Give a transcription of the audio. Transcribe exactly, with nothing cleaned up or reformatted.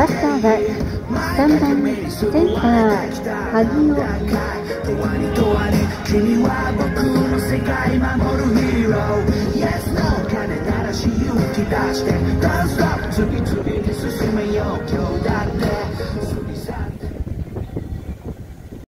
バッターはさんばんセンター萩尾。君は僕の世界守るヒーロー Yes No 鐘鳴らし勇気出して Don't stop 次々に進めよう今日